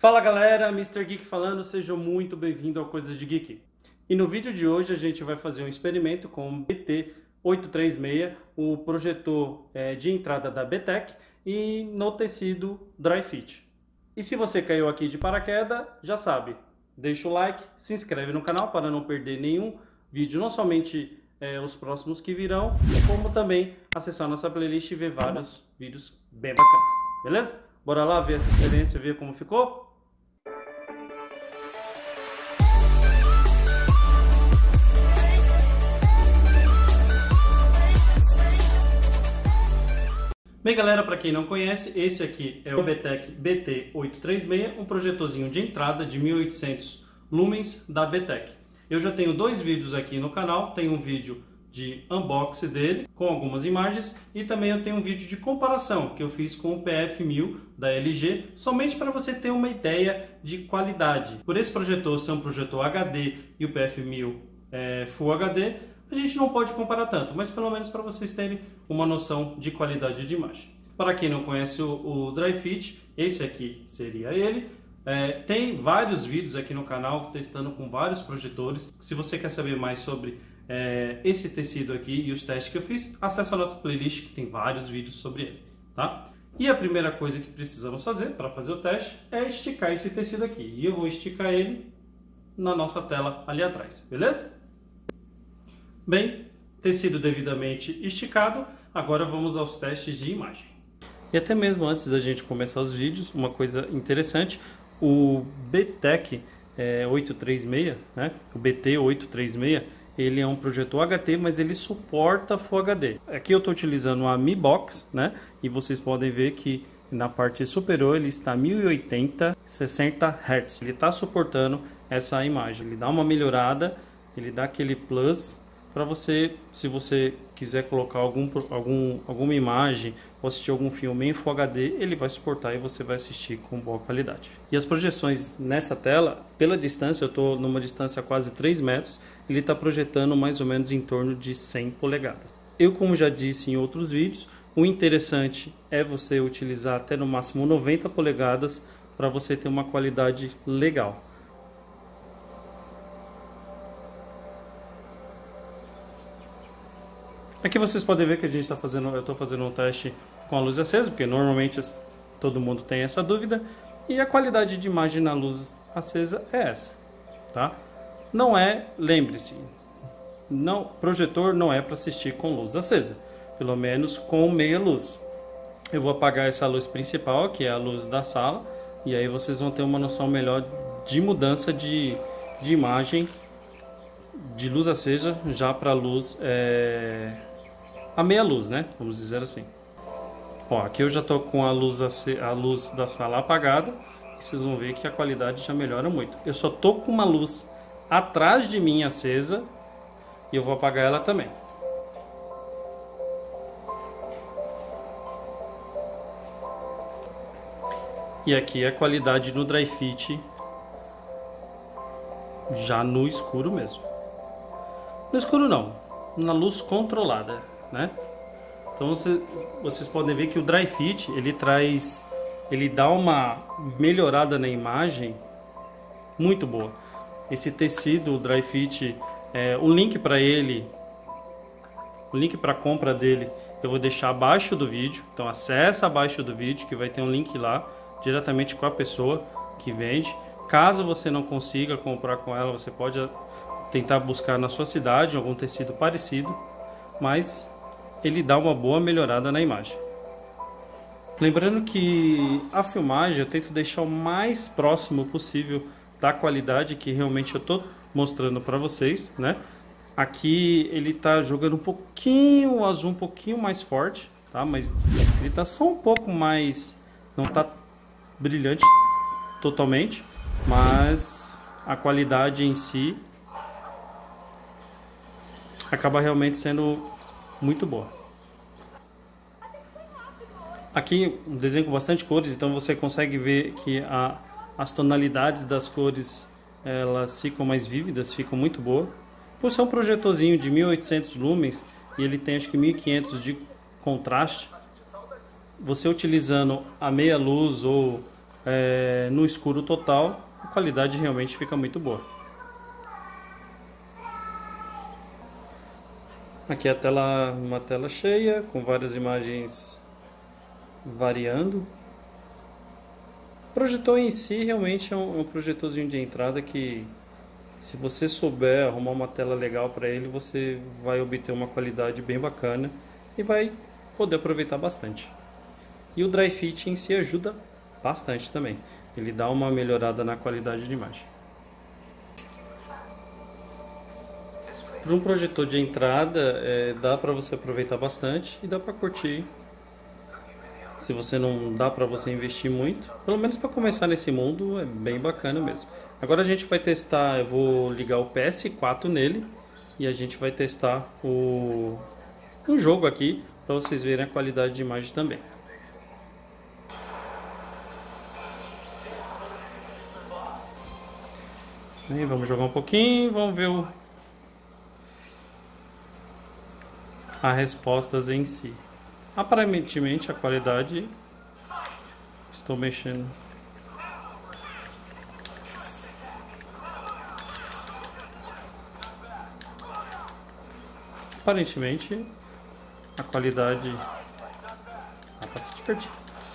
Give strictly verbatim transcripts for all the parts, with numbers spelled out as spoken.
Fala galera, mister Geek falando, sejam muito bem-vindos ao Coisas de Geek. E no vídeo de hoje a gente vai fazer um experimento com o B T oito três seis, o projetor é, de entrada da B Tech e no tecido Dry Fit. E se você caiu aqui de paraquedas, já sabe, deixa o like, se inscreve no canal para não perder nenhum vídeo, não somente é, os próximos que virão, como também acessar nossa playlist e ver vários vídeos bem bacanas, beleza? Bora lá ver essa experiência, ver como ficou? Bem galera, para quem não conhece, esse aqui é o B Tech B T oito três seis, um projetorzinho de entrada de mil e oitocentos lumens da B Tech. Eu já tenho dois vídeos aqui no canal, tem um vídeo de unboxing dele com algumas imagens e também eu tenho um vídeo de comparação que eu fiz com o P F mil da L G, somente para você ter uma ideia de qualidade. Por esse projetor ser um projetor H D e o P F mil é, Full H D, a gente não pode comparar tanto, mas pelo menos para vocês terem uma noção de qualidade de imagem. Para quem não conhece o, o Dry Fit, esse aqui seria ele. É, tem vários vídeos aqui no canal testando com vários projetores. Se você quer saber mais sobre é, esse tecido aqui e os testes que eu fiz, acesse a nossa playlist que tem vários vídeos sobre ele, tá? E a primeira coisa que precisamos fazer para fazer o teste é esticar esse tecido aqui. E eu vou esticar ele na nossa tela ali atrás, beleza? Bem, tecido devidamente esticado, agora vamos aos testes de imagem. E até mesmo antes da gente começar os vídeos, uma coisa interessante, o B Tech é, oito três seis, né? O B T oito três seis, ele é um projetor H D, mas ele suporta Full H D. Aqui eu estou utilizando a Mi Box, né? E vocês podem ver que na parte superior ele está mil e oitenta, sessenta hertz. Ele está suportando essa imagem, ele dá uma melhorada, ele dá aquele plus para você, se você quiser colocar algum, algum, alguma imagem ou assistir algum filme em Full H D, ele vai suportar e você vai assistir com boa qualidade. E as projeções nessa tela, pela distância, eu estou numa distância a quase três metros, ele está projetando mais ou menos em torno de cem polegadas. Eu, como já disse em outros vídeos, o interessante é você utilizar até no máximo noventa polegadas para você ter uma qualidade legal. Aqui vocês podem ver que a gente está fazendo, eu estou fazendo um teste com a luz acesa, porque normalmente todo mundo tem essa dúvida, e a qualidade de imagem na luz acesa é essa, tá? Não é, lembre-se, não, projetor não é para assistir com luz acesa, pelo menos com meia luz. Eu vou apagar essa luz principal, que é a luz da sala, e aí vocês vão ter uma noção melhor de mudança de, de imagem de luz acesa já para luz é... a meia luz, né? Vamos dizer assim. Ó, aqui eu já tô com a luz, a luz da sala apagada e vocês vão ver que a qualidade já melhora muito. Eu só tô com uma luz atrás de mim acesa e eu vou apagar ela também. E aqui a qualidade no Dry Fit já no escuro mesmo. No escuro não, na luz controlada, né? Então você, vocês podem ver que o Dry Fit, ele traz, ele dá uma melhorada na imagem muito boa. Esse tecido, o Dry Fit, é, o link para ele, o link para compra dele, eu vou deixar abaixo do vídeo. Então acessa abaixo do vídeo que vai ter um link lá, diretamente com a pessoa que vende. Caso você não consiga comprar com ela, você pode tentar buscar na sua cidade algum tecido parecido, mas ele dá uma boa melhorada na imagem. Lembrando que a filmagem eu tento deixar o mais próximo possível da qualidade que realmente eu estou mostrando para vocês, né? Aqui ele está jogando um pouquinho o azul, um pouquinho mais forte, tá? Mas ele está só um pouco mais, não está brilhante totalmente, mas a qualidade em si acaba realmente sendo muito boa. Aqui um desenho com bastante cores, então você consegue ver que a, as tonalidades das cores elas ficam mais vívidas, ficam muito boas. Por ser um projetorzinho de mil e oitocentos lumens e ele tem acho que mil e quinhentos de contraste, você utilizando a meia luz ou é, no escuro total, a qualidade realmente fica muito boa. Aqui a tela, uma tela cheia, com várias imagens variando. O projetor em si realmente é um, um projetorzinho de entrada que, se você souber arrumar uma tela legal para ele, você vai obter uma qualidade bem bacana e vai poder aproveitar bastante. E o Dry Fit em si ajuda bastante também. Ele dá uma melhorada na qualidade de imagem. Para um projetor de entrada, é, dá para você aproveitar bastante e dá para curtir. Se você não dá para você investir muito, pelo menos para começar nesse mundo, é bem bacana mesmo. Agora a gente vai testar, eu vou ligar o P S quatro nele e a gente vai testar o um jogo aqui para vocês verem a qualidade de imagem também. E vamos jogar um pouquinho, vamos ver o as respostas em si. Aparentemente a qualidade, estou mexendo, aparentemente a qualidade dá para se divertir.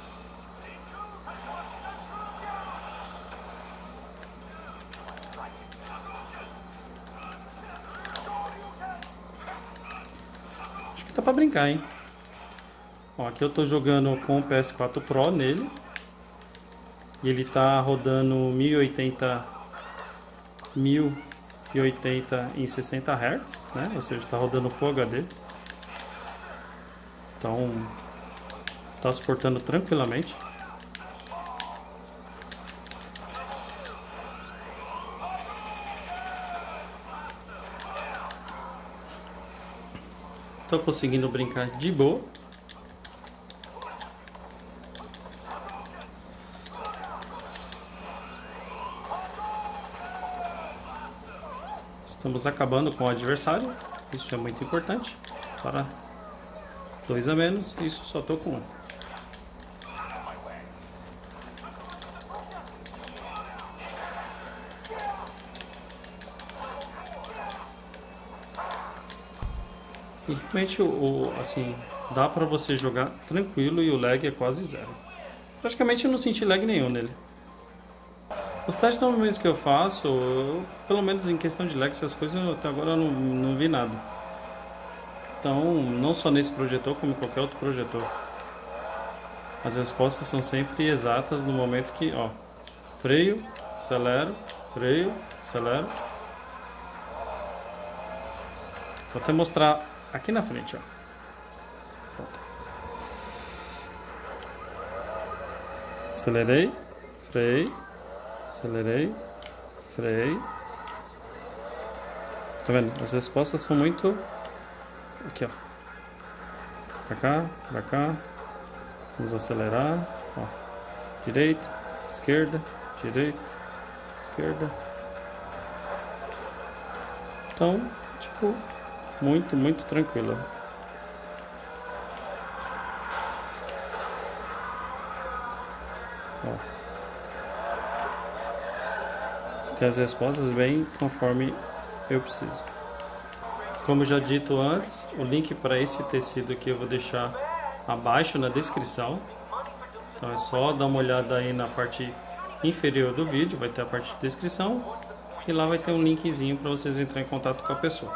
Acho que dá para brincar, hein? Ó, aqui eu estou jogando com o P S quatro Pro nele e ele está rodando mil e oitenta em sessenta hertz, né? Ou seja, está rodando Full H D. Então está suportando tranquilamente. Estou conseguindo brincar de boa. Estamos acabando com o adversário, isso é muito importante. Para dois a menos, isso só estou com um. E realmente, o, assim, dá para você jogar tranquilo e o lag é quase zero. Praticamente eu não senti lag nenhum nele. Os testes normalmente que eu faço, eu, pelo menos em questão de lag, essas coisas, eu, até agora eu não, não vi nada. Então, não só nesse projetor, como em qualquer outro projetor. As respostas são sempre exatas no momento que, ó, freio, acelero, freio, acelero. Vou até mostrar aqui na frente, ó. Pronto. Acelerei, freio. Acelerei, freio. Tá vendo? As respostas são muito... Aqui, ó. Pra cá, pra cá. Vamos acelerar. Ó. Direita, esquerda, direita, esquerda. Então, tipo, muito, muito tranquilo. Ó. Tem as respostas bem conforme eu preciso. Como já dito antes, o link para esse tecido aqui eu vou deixar abaixo na descrição. Então é só dar uma olhada aí na parte inferior do vídeo, vai ter a parte de descrição e lá vai ter um linkzinho para vocês entrarem em contato com a pessoa.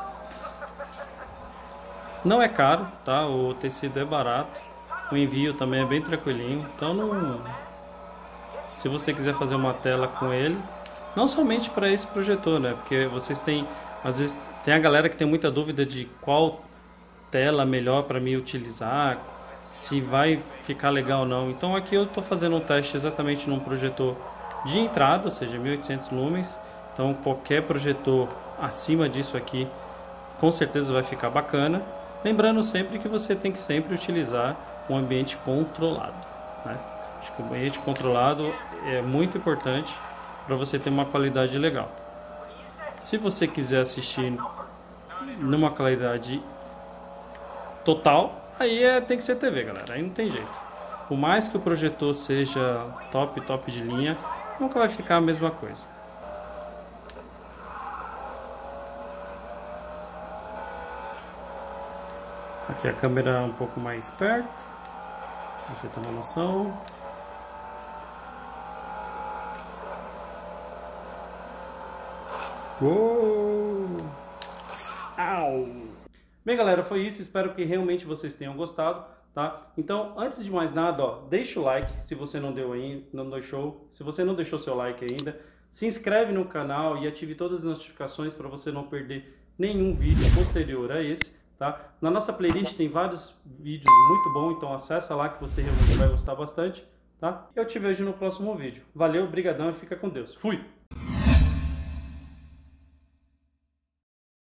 Não é caro, tá? O tecido é barato, o envio também é bem tranquilinho. Então não... se você quiser fazer uma tela com ele, não somente para esse projetor, né? Porque vocês têm, às vezes, tem a galera que tem muita dúvida de qual tela melhor para mim utilizar, se vai ficar legal ou não. Então aqui eu estou fazendo um teste exatamente num projetor de entrada, ou seja, mil e oitocentos lumens. Então qualquer projetor acima disso aqui, com certeza vai ficar bacana. Lembrando sempre que você tem que sempre utilizar um ambiente controlado, né? Acho que o ambiente controlado é muito importante para você ter uma qualidade legal. Se você quiser assistir numa qualidade total, aí é, tem que ser T V, galera, aí não tem jeito. Por mais que o projetor seja top, top de linha, nunca vai ficar a mesma coisa. Aqui a câmera um pouco mais perto, pra você ter uma noção. Uou! Au! Bem, galera, foi isso. Espero que realmente vocês tenham gostado, tá? Então, antes de mais nada, ó, deixa o like se você não deu ainda, não deixou. Se você não deixou seu like ainda, se inscreve no canal e ative todas as notificações para você não perder nenhum vídeo posterior a esse, tá? Na nossa playlist tem vários vídeos muito bons, então acessa lá que você realmente vai gostar bastante, tá? Eu te vejo no próximo vídeo. Valeu, brigadão e fica com Deus. Fui!